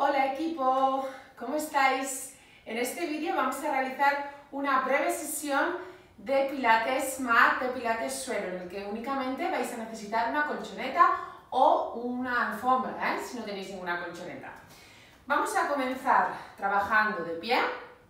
Hola equipo, ¿cómo estáis? En este vídeo vamos a realizar una breve sesión de pilates mat, de pilates suelo, en el que únicamente vais a necesitar una colchoneta o una alfombra, si no tenéis ninguna colchoneta. Vamos a comenzar trabajando de pie,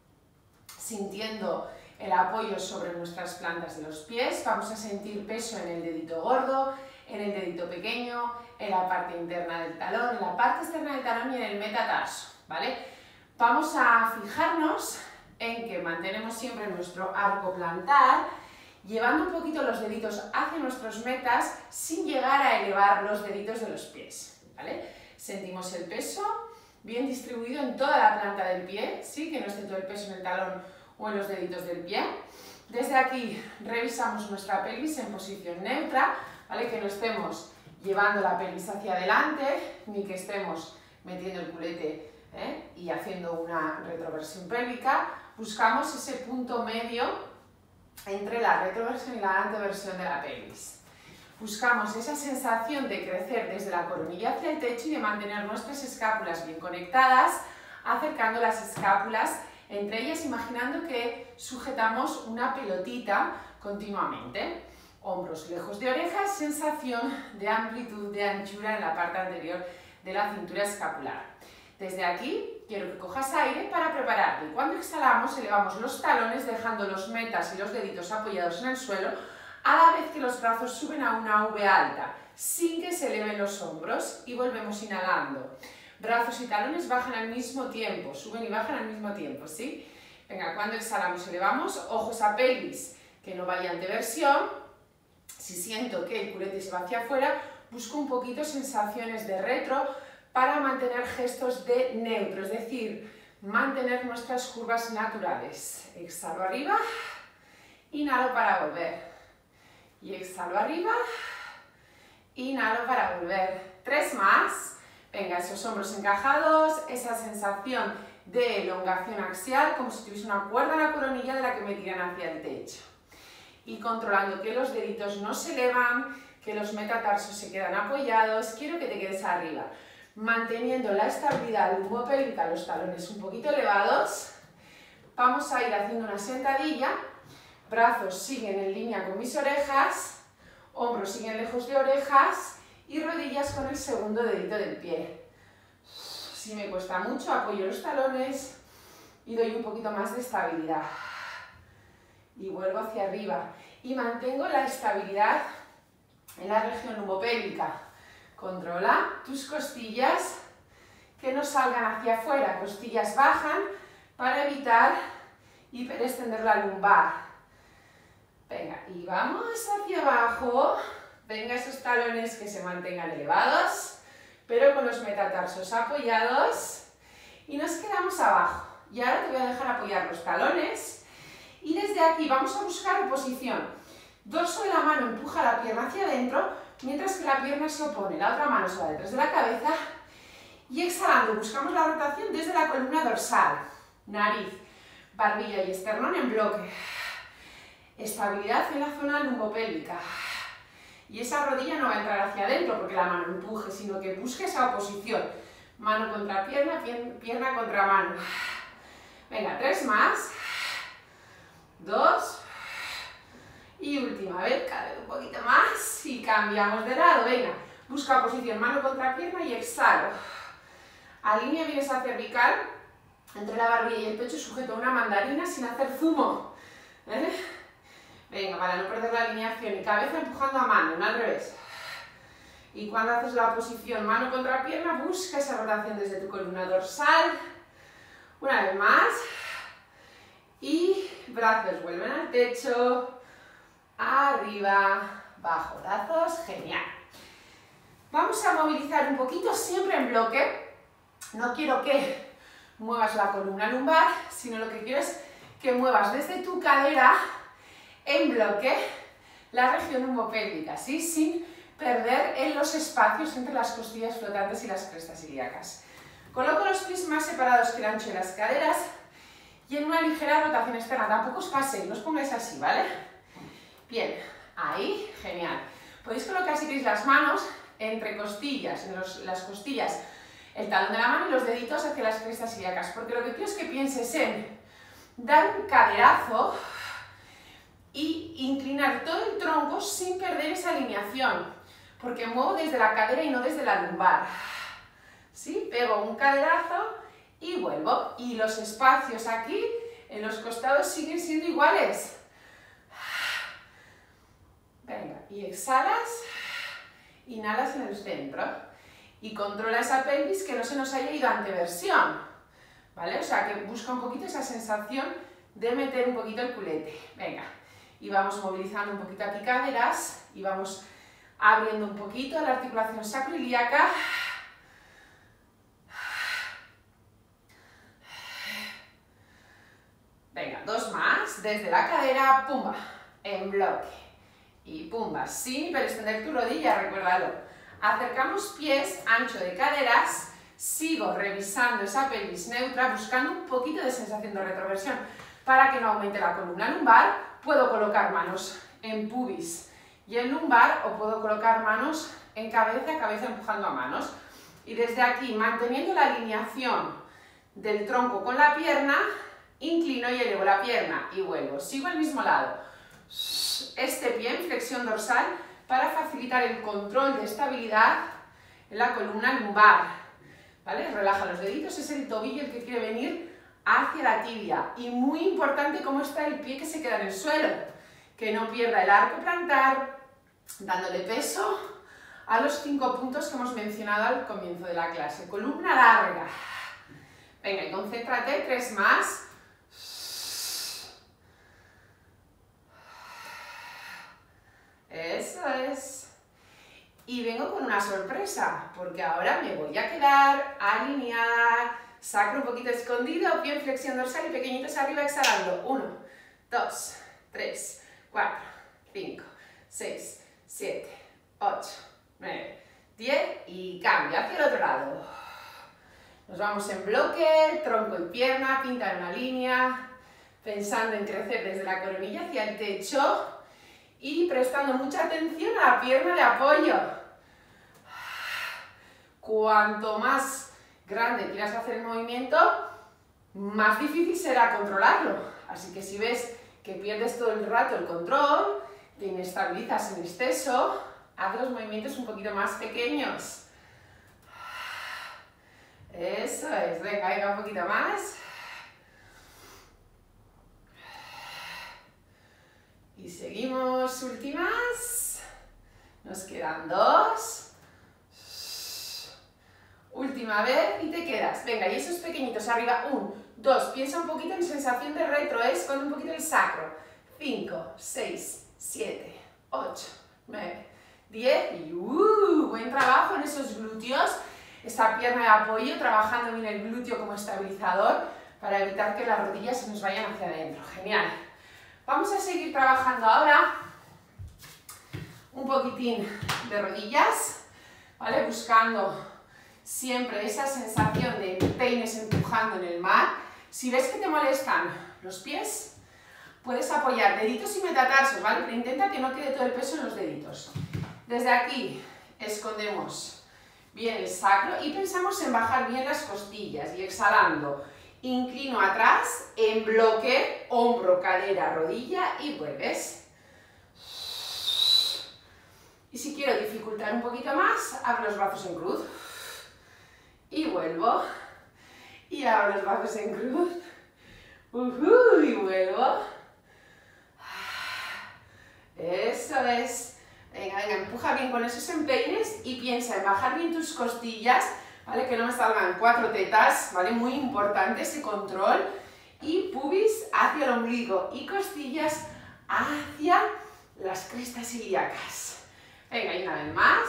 sintiendo el apoyo sobre nuestras plantas de los pies. Vamos a sentir peso en el dedito gordo, en el dedito pequeño, en la parte interna del talón, en la parte externa del talón y en el metatarso, ¿vale? Vamos a fijarnos en que mantenemos siempre nuestro arco plantar, llevando un poquito los deditos hacia nuestros metas sin llegar a elevar los deditos de los pies, ¿vale? Sentimos el peso bien distribuido en toda la planta del pie, ¿sí? Que no esté todo el peso en el talón o en los deditos del pie. Desde aquí revisamos nuestra pelvis en posición neutra, ¿vale? Que no estemos llevando la pelvis hacia adelante, ni que estemos metiendo el culete y haciendo una retroversión pélvica. Buscamos ese punto medio entre la retroversión y la anteversión de la pelvis. Buscamos esa sensación de crecer desde la coronilla hacia el techo y de mantener nuestras escápulas bien conectadas, acercando las escápulas entre ellas, imaginando que sujetamos una pelotita continuamente. Hombros lejos de orejas, sensación de amplitud, de anchura en la parte anterior de la cintura escapular. Desde aquí quiero que cojas aire para prepararte. Y cuando exhalamos, elevamos los talones dejando los metas y los deditos apoyados en el suelo, a la vez que los brazos suben a una V alta, sin que se eleven los hombros, y volvemos inhalando. Brazos y talones bajan al mismo tiempo, suben y bajan al mismo tiempo, ¿sí? Venga, cuando exhalamos elevamos, ojos a pelvis, que no vaya anteversión. Si siento que el culete se va hacia afuera, busco un poquito sensaciones de retro para mantener gestos de neutro, es decir, mantener nuestras curvas naturales. Exhalo arriba, inhalo para volver. Y exhalo arriba, inhalo para volver. 3 más. Venga, esos hombros encajados, esa sensación de elongación axial, como si tuviese una cuerda en la coronilla de la que me tiran hacia el techo. Y controlando que los deditos no se elevan, que los metatarsos se quedan apoyados, quiero que te quedes arriba. Manteniendo la estabilidad lumbopélvica, los talones un poquito elevados, vamos a ir haciendo una sentadilla, brazos siguen en línea con mis orejas, hombros siguen lejos de orejas y rodillas con el segundo dedito del pie. Si me cuesta mucho, apoyo los talones y doy un poquito más de estabilidad. Y vuelvo hacia arriba. Y mantengo la estabilidad en la región lumbopélvica. Controla tus costillas que no salgan hacia afuera. Costillas bajan para evitar hiperextender la lumbar. Venga, y vamos hacia abajo. Venga, esos talones que se mantengan elevados, pero con los metatarsos apoyados. Y nos quedamos abajo. Y ahora te voy a dejar apoyar los talones. Y desde aquí vamos a buscar oposición. Dorso de la mano empuja la pierna hacia adentro, mientras que la pierna se opone. La otra mano se va detrás de la cabeza. Y exhalando, buscamos la rotación desde la columna dorsal. Nariz, barbilla y esternón en bloque. Estabilidad en la zona lumbopélvica. Y esa rodilla no va a entrar hacia adentro porque la mano empuje, sino que busque esa oposición. Mano contra pierna, pierna contra mano. Venga, 3 más. 2 y última vez, cada vez un poquito más y cambiamos de lado. Venga, busca posición, mano contra pierna y exhalo. Alinea bien esa cervical entre la barbilla y el pecho, sujeto una mandarina sin hacer zumo. Venga, para no perder la alineación, y cabeza empujando a mano, no al revés. Y cuando haces la posición mano contra pierna, busca esa rotación desde tu columna dorsal. Una vez más. Y brazos vuelven al techo, arriba, bajo brazos, genial. Vamos a movilizar un poquito, siempre en bloque. No quiero que muevas la columna lumbar, sino lo que quiero es que muevas desde tu cadera, en bloque, la región lumbopélvica, ¿sí? Sin perder en los espacios entre las costillas flotantes y las crestas ilíacas. Coloco los pies más separados que el ancho de las caderas, y en una ligera rotación externa. Tampoco os paséis, no os pongáis así, ¿vale? Bien, ahí, genial. Podéis colocar si queréis las manos entre costillas, en las costillas el talón de la mano y los deditos hacia las crestas ilíacas, porque lo que quiero es que pienses en dar un caderazo y inclinar todo el tronco sin perder esa alineación, porque muevo desde la cadera y no desde la lumbar. ¿Sí? Pego un caderazo y vuelvo. Y los espacios aquí en los costados siguen siendo iguales. Venga, y exhalas, inhalas en el centro. Y controla esa pelvis que no se nos haya ido a anteversión. ¿Vale? O sea, que busca un poquito esa sensación de meter un poquito el culete. Venga. Y vamos movilizando un poquito aquí caderas y vamos abriendo un poquito la articulación sacroiliaca. Venga, 2 más, desde la cadera, pumba, en bloque, y pumba, sin hiperextender tu rodilla, recuérdalo. Acercamos pies, ancho de caderas, sigo revisando esa pelvis neutra, buscando un poquito de sensación de retroversión, para que no aumente la columna lumbar. Puedo colocar manos en pubis y en lumbar, o puedo colocar manos en cabeza, cabeza empujando a manos. Y desde aquí, manteniendo la alineación del tronco con la pierna, inclino y elevo la pierna y vuelvo. Sigo al mismo lado. Este pie en flexión dorsal para facilitar el control de estabilidad en la columna lumbar. ¿Vale? Relaja los deditos, es el tobillo el que quiere venir hacia la tibia. Y muy importante cómo está el pie que se queda en el suelo. Que no pierda el arco plantar, dándole peso a los 5 puntos que hemos mencionado al comienzo de la clase. Columna larga. Venga, y concéntrate, 3 más. Eso es. Y vengo con una sorpresa, porque ahora me voy a quedar alineada, sacro un poquito escondido, pie en flexión dorsal y pequeñitos arriba, exhalando. 1, 2, 3, 4, 5, 6, 7, 8, 9, 10 y cambio hacia el otro lado. Nos vamos en bloque, tronco y pierna, pintar una línea, pensando en crecer desde la coronilla hacia el techo y prestando mucha atención a la pierna de apoyo. Cuanto más grande quieras hacer el movimiento, más difícil será controlarlo. Así que si ves que pierdes todo el rato el control, te inestabilizas en exceso, haz los movimientos un poquito más pequeños. Eso es, venga, venga, un poquito más. Y seguimos, últimas. Nos quedan 2. Última vez y te quedas. Venga, y esos pequeñitos arriba. 1, 2, piensa un poquito en sensación de retro, esconde un poquito el sacro. 5, 6, 7, 8, 9, 10 y buen trabajo en esos glúteos. Esta pierna de apoyo, trabajando bien el glúteo como estabilizador para evitar que las rodillas se nos vayan hacia adentro. Genial. Vamos a seguir trabajando ahora un poquitín de rodillas, ¿vale? Buscando siempre esa sensación de peines empujando en el mar. Si ves que te molestan los pies, puedes apoyar deditos y metatarsos, ¿vale? Pero intenta que no quede todo el peso en los deditos. Desde aquí escondemos bien el sacro y pensamos en bajar bien las costillas y exhalando. Inclino atrás, en bloque, hombro, cadera, rodilla y vuelves. Y si quiero dificultar un poquito más, abro los brazos en cruz. Y vuelvo. Y abro los brazos en cruz. Y vuelvo. Eso es. Venga, venga, empuja bien con esos empeines y piensa en bajar bien tus costillas, ¿vale? Que no me salgan 4 tetas, ¿vale? Muy importante ese control. Y pubis hacia el ombligo y costillas hacia las crestas ilíacas. Venga, y una vez más.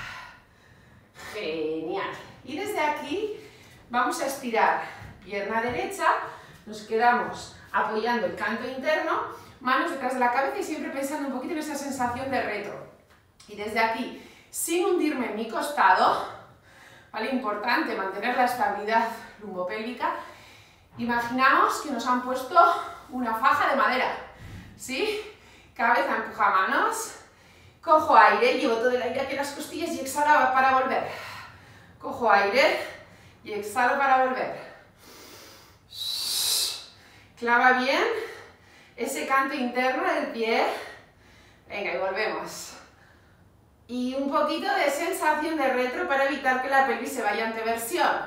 Genial. Y desde aquí vamos a estirar pierna derecha, nos quedamos apoyando el canto interno, manos detrás de la cabeza y siempre pensando un poquito en esa sensación de retro. Y desde aquí, sin hundirme en mi costado, ¿vale? Importante mantener la estabilidad lumbopélvica. Imaginaos que nos han puesto una faja de madera, ¿sí? Cabeza empuja manos, cojo aire, llevo todo el aire aquí en las costillas y exhalaba para volver. Cojo aire, Y exhalo para volver. Clava bien ese canto interno del pie. Venga, y volvemos. Y un poquito de sensación de retro para evitar que la pelvis se vaya ante versión.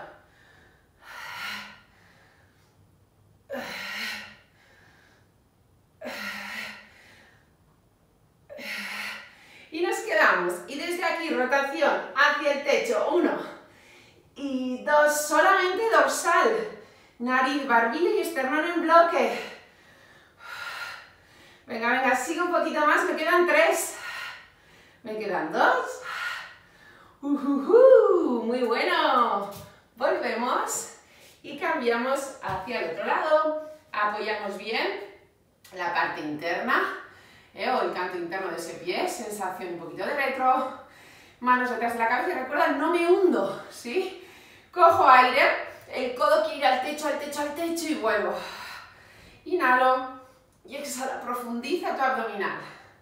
Y nos quedamos. Y desde aquí, rotación hacia el techo. 1 y 2, solamente dorsal. Nariz, barbilla y esternón en bloque. Venga, venga, sigo un poquito más. Me quedan 3. Me quedan 2. Muy bueno. Volvemos y cambiamos hacia el otro lado. Apoyamos bien la parte interna. O el canto interno de ese pie, sensación un poquito de retro, manos detrás de la cabeza, recuerda, no me hundo, ¿sí? Cojo aire, el codo quiere ir al techo, al techo, al techo y vuelvo. Inhalo y exhala, profundiza tu abdominal.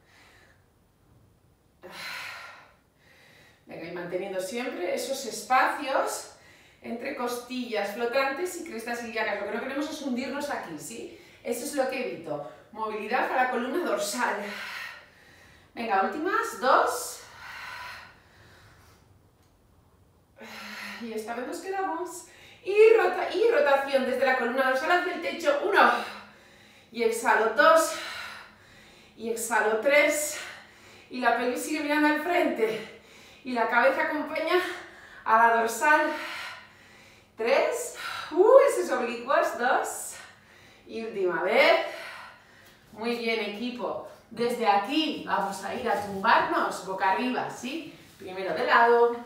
Venga, y manteniendo siempre esos espacios entre costillas flotantes y crestas ilíacas. Lo que no queremos es hundirnos aquí, ¿sí? Eso es lo que evito. Movilidad para la columna dorsal. Venga, últimas, 2. Y esta vez nos quedamos. Y rotación desde la columna dorsal hacia el techo. 1. Y exhalo 2. Y exhalo 3. Y la pelvis sigue mirando al frente. Y la cabeza acompaña a la dorsal. 3. Esos oblicuos. 2. Y última vez. Muy bien, equipo. Desde aquí vamos a ir a tumbarnos boca arriba, ¿sí? Primero de lado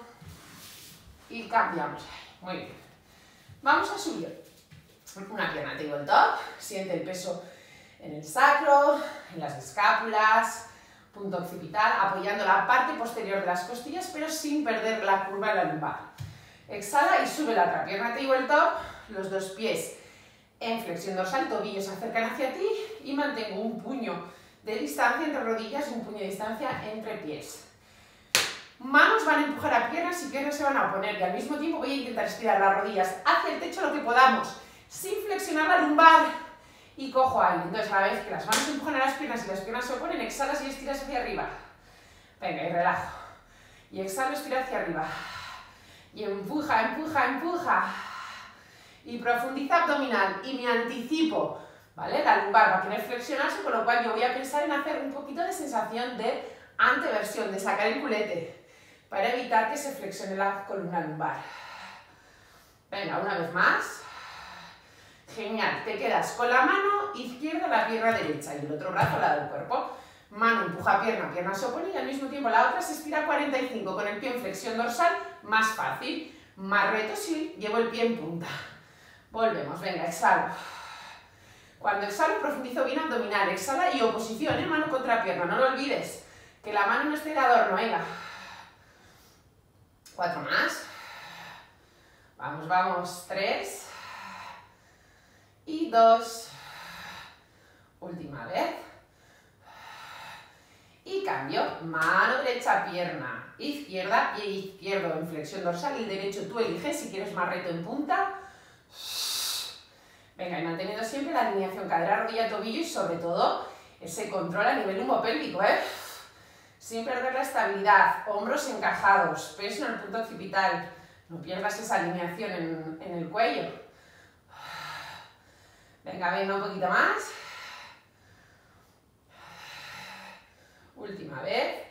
y cambiamos. Muy bien. Vamos a subir una pierna tabletop. Siente el peso en el sacro, en las escápulas, punto occipital, apoyando la parte posterior de las costillas, pero sin perder la curva de la lumbar. Exhala y sube la otra pierna tabletop, los dos pies en flexión dorsal, tobillos se acercan hacia ti y mantengo un puño de distancia entre rodillas y un puño de distancia entre pies. Manos van a empujar a piernas y piernas se van a oponer y al mismo tiempo voy a intentar estirar las rodillas hacia el techo lo que podamos, sin flexionar la lumbar y cojo aire. Entonces a la vez que las manos empujan a las piernas y las piernas se oponen, exhalas y estiras hacia arriba. Venga, y relajo. Y exhalo, estira hacia arriba. Y empuja, empuja, empuja. Y profundiza abdominal y me anticipo, ¿vale? La lumbar va a querer flexionarse, con lo cual yo voy a pensar en hacer un poquito de sensación de anteversión, de sacar el culete, para evitar que se flexione la columna lumbar. Venga, una vez más. Genial, te quedas con la mano izquierda a la pierna derecha y el otro brazo al lado del cuerpo. Mano empuja pierna, pierna se opone y al mismo tiempo la otra se estira 45 con el pie en flexión dorsal, más fácil. Más reto si llevo el pie en punta. Volvemos, venga, exhalo. Cuando exhalo, profundizo bien abdominal, exhala y oposición, mano contra pierna, no lo olvides, que la mano no esté de adorno, venga. 4 más. Vamos, vamos, 3. Y 2. Última vez. Y cambio, mano derecha, pierna izquierda, pie izquierdo en flexión dorsal y derecho tú eliges si quieres más reto en punta. Venga, y manteniendo siempre la alineación cadera, rodilla, tobillo y sobre todo ese control a nivel lumbopélvico, ¿eh? Sin perder la estabilidad, hombros encajados, peso en el punto occipital, no pierdas esa alineación en el cuello. Venga, venga, un poquito más. Última vez.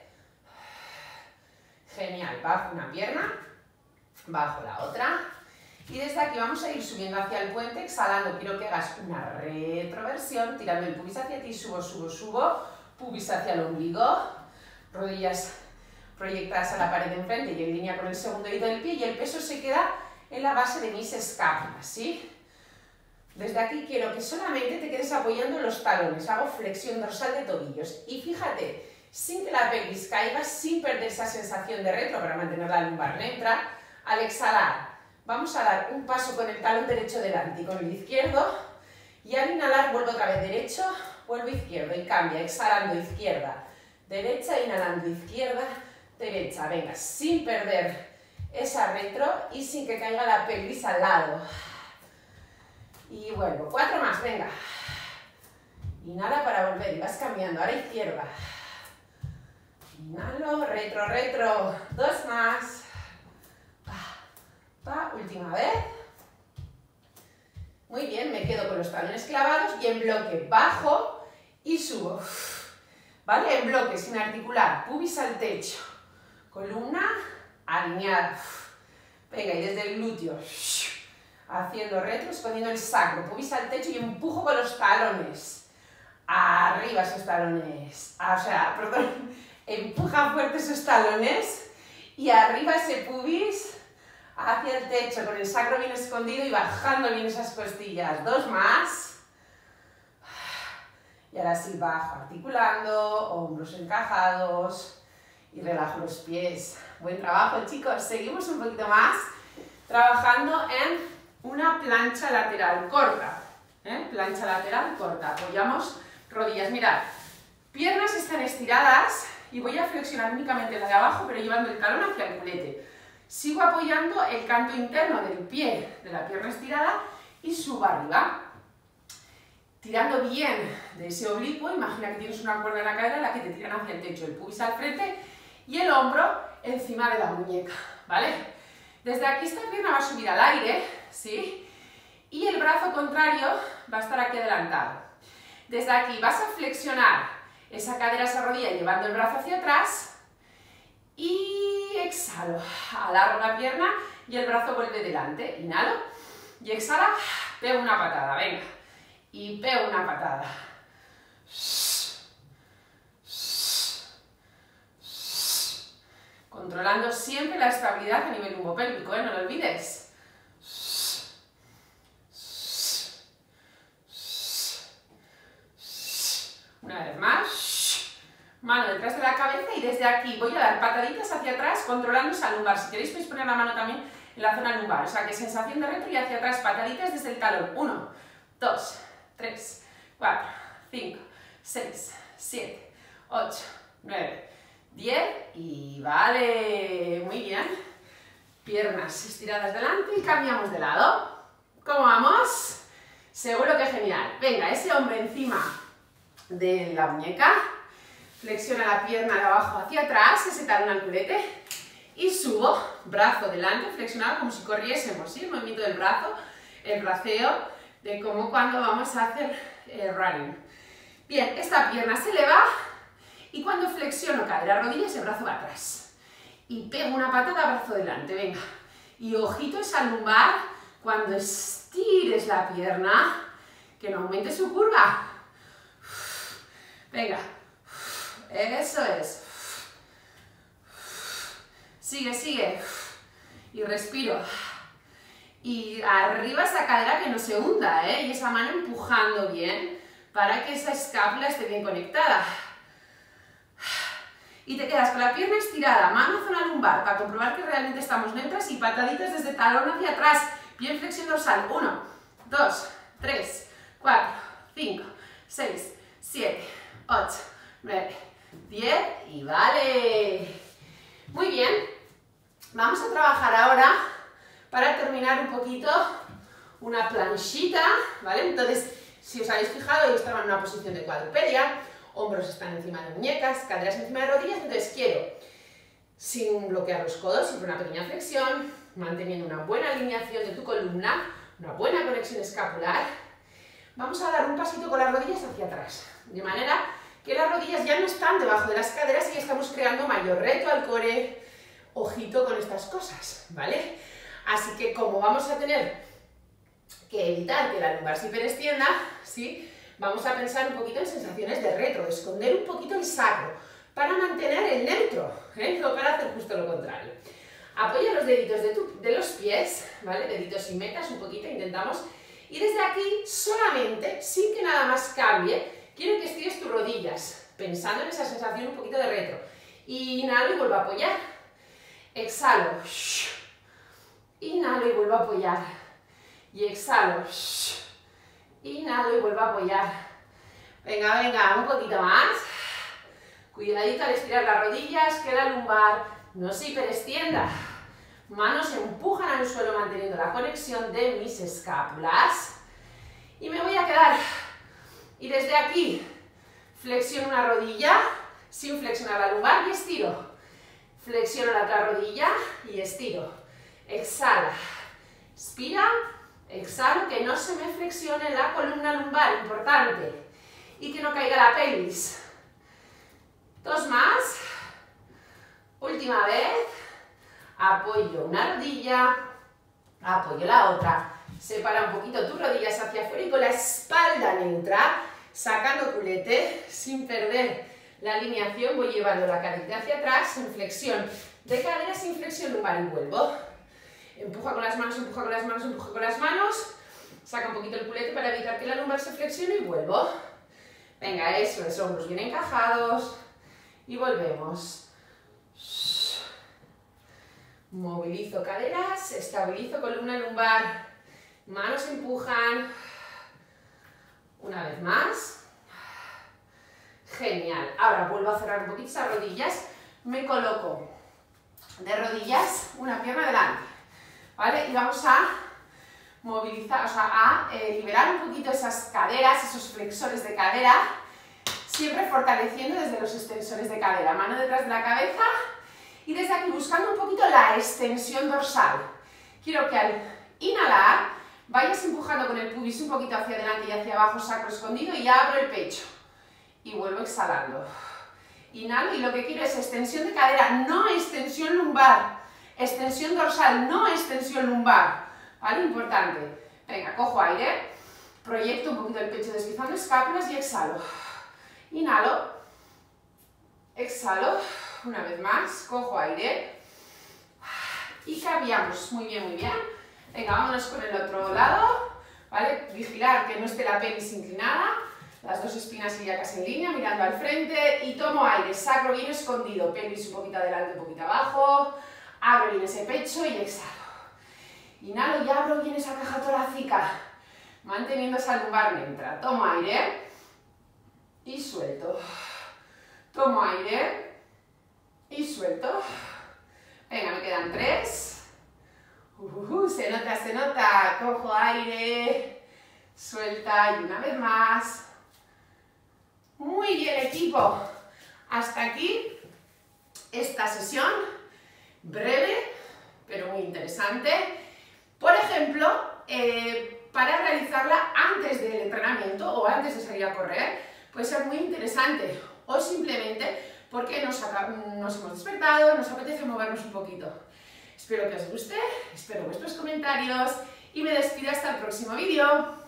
Genial, bajo una pierna, bajo la otra. Y desde aquí vamos a ir subiendo hacia el puente, exhalando, quiero que hagas una retroversión, tirando el pubis hacia ti, subo, subo, subo, pubis hacia el ombligo, rodillas proyectadas a la pared de enfrente y en línea con el segundo dedo del pie y el peso se queda en la base de mis escápulas, ¿sí? Desde aquí quiero que solamente te quedes apoyando los talones, hago flexión dorsal de tobillos y fíjate, sin que la pelvis caiga, sin perder esa sensación de retro para mantener la lumbar neutra, al exhalar vamos a dar un paso con el talón derecho delante y con el izquierdo y al inhalar vuelvo otra vez derecho, vuelvo izquierdo y cambia, exhalando izquierda, derecha, inhalando izquierda, derecha, venga, sin perder esa retro y sin que caiga la pelvis al lado. Y vuelvo, 4 más, venga. Inhala para volver y vas cambiando, ahora izquierda. Inhalo, retro, retro, 2 más. Última vez. Muy bien, me quedo con los talones clavados y en bloque bajo y subo. ¿Vale? En bloque, sin articular, pubis al techo. Columna alineada. Venga, y desde el glúteo. Haciendo retro, escondiendo el sacro, pubis al techo y empujo con los talones. Arriba esos talones. O sea, perdón, empuja fuerte esos talones y arriba ese pubis hacia el techo, con el sacro bien escondido y bajando bien esas costillas. 2 más. Y ahora sí bajo, articulando, hombros encajados y relajo los pies. Buen trabajo, chicos. Seguimos un poquito más trabajando en una plancha lateral corta. Plancha lateral corta. Apoyamos rodillas. Mirad, piernas están estiradas y voy a flexionar únicamente la de abajo, pero llevando el talón hacia el culete. Sigo apoyando el canto interno del pie de la pierna estirada y subo arriba. Tirando bien de ese oblicuo, imagina que tienes una cuerda en la cadera en la que te tiran hacia el techo, el pubis al frente y el hombro encima de la muñeca, ¿vale? Desde aquí esta pierna va a subir al aire, ¿sí? Y el brazo contrario va a estar aquí adelantado. Desde aquí vas a flexionar esa cadera, esa rodilla, llevando el brazo hacia atrás y exhalo, alargo la pierna y el brazo vuelve delante, inhalo y exhala, pego una patada, venga, y pego una patada. Controlando siempre la estabilidad a nivel lumbopélvico, no lo olvides. Una vez más, mano detrás de la cabeza y desde aquí voy a dar pataditas hacia atrás controlando esa lumbar. Si queréis podéis poner la mano también en la zona lumbar, o sea que sensación de retro y hacia atrás, pataditas desde el talón. 1, 2, 3, 4, 5, 6, 7, 8, 9, 10 y vale, muy bien. Piernas estiradas delante y cambiamos de lado. ¿Cómo vamos? Seguro que genial. Venga, ese hombro encima de la muñeca, flexiona la pierna de abajo hacia atrás, ese talón al culete y subo, brazo delante, flexionado como si corriésemos, ¿sí? El movimiento del brazo, el braceo, de como cuando vamos a hacer running. Bien, esta pierna se eleva y cuando flexiono cadera, rodillas, el brazo va atrás y pego una patada, brazo delante, venga, y ojito esa lumbar cuando estires la pierna, que no aumente su curva. Venga, eso es. Sigue, sigue. Y respiro. Y arriba esa cadera que no se hunda, ¿eh? Y esa mano empujando bien para que esa escápula esté bien conectada. Y te quedas con la pierna estirada, mano zona lumbar, para comprobar que realmente estamos neutras y pataditas desde talón hacia atrás. Bien flexión dorsal. 1, 2, 3, 4, 5, 6, 7, 8, 9, 10 y vale. Muy bien, vamos a trabajar ahora para terminar un poquito una planchita, ¿vale? Entonces, si os habéis fijado, yo estaba en una posición de cuadrupedia, hombros están encima de muñecas, caderas encima de rodillas, entonces quiero, sin bloquear los codos, siempre una pequeña flexión, manteniendo una buena alineación de tu columna, una buena conexión escapular. Vamos a dar un pasito con las rodillas hacia atrás, de manera que las rodillas ya no están debajo de las caderas y estamos creando mayor reto al core. Ojito con estas cosas, ¿vale? Así que como vamos a tener que evitar que la lumbar se hiperextienda, ¿sí? Vamos a pensar un poquito en sensaciones de retro, de esconder un poquito el sacro, para mantener el neutro, no para hacer justo lo contrario. Apoya los deditos de los pies, ¿vale? Deditos sin metas, un poquito, intentamos. Y desde aquí, solamente, sin que nada más cambie, quiero que estires tus rodillas, pensando en esa sensación un poquito de retro. Inhalo y vuelvo a apoyar. Exhalo. Inhalo y vuelvo a apoyar. Y exhalo. Inhalo y vuelvo a apoyar. Venga, venga, un poquito más. Cuidadito al estirar las rodillas, que la lumbar no se hiperextienda. Manos empujan al suelo manteniendo la conexión de mis escápulas. Y me voy a quedar. Y desde aquí flexiono una rodilla sin flexionar la lumbar y estiro. Flexiono la otra rodilla y estiro. Exhala. Inspira. Exhalo. Que no se me flexione la columna lumbar. Importante. Y que no caiga la pelvis. 2 más. Última vez. Apoyo una rodilla. Apoyo la otra. Separa un poquito tus rodillas hacia afuera y con la espalda neutra, sacando culete, sin perder la alineación, voy llevando la cadera hacia atrás, en flexión de cadera, sin flexión lumbar y vuelvo. Empuja con las manos, empuja con las manos, empuja con las manos. Saca un poquito el culete para evitar que la lumbar se flexione y vuelvo. Venga, eso es, hombros bien encajados. Y volvemos. Movilizo caderas, estabilizo columna lumbar. Manos empujan. Una vez más. Genial. Ahora vuelvo a cerrar un poquito esas rodillas. Me coloco de rodillas, una pierna adelante. ¿Vale? Y vamos a movilizar, o sea, a liberar un poquito esas caderas, esos flexores de cadera. Siempre fortaleciendo desde los extensores de cadera. Mano detrás de la cabeza. Y desde aquí buscando un poquito la extensión dorsal. Quiero que al inhalar vayas empujando con el pubis un poquito hacia adelante y hacia abajo, sacro escondido, y abro el pecho. Y vuelvo exhalando. Inhalo y lo que quiero es extensión de cadera, no extensión lumbar. Extensión dorsal, no extensión lumbar. ¿Vale? Importante. Venga, cojo aire. Proyecto un poquito el pecho deslizando escápulas y exhalo. Inhalo. Exhalo. Una vez más. Cojo aire. Y cambiamos. Muy bien, muy bien. Venga, vámonos con el otro lado, ¿vale? Vigilar que no esté la pelvis inclinada, las dos espinas ilíacas en línea, mirando al frente, y tomo aire, sacro bien escondido, pelvis un poquito adelante, un poquito abajo, abro bien ese pecho y exhalo. Inhalo y abro bien esa caja torácica, manteniendo esa lumbar neutra. Tomo aire y suelto. Tomo aire y suelto. Venga, me quedan 3. Se nota, cojo aire, suelta y una vez más. Muy bien, equipo. Hasta aquí esta sesión, breve, pero muy interesante. Por ejemplo, para realizarla antes del entrenamiento o antes de salir a correr, puede ser muy interesante. O simplemente porque nos hemos despertado, nos apetece movernos un poquito. Espero que os guste, espero vuestros comentarios y me despido hasta el próximo vídeo.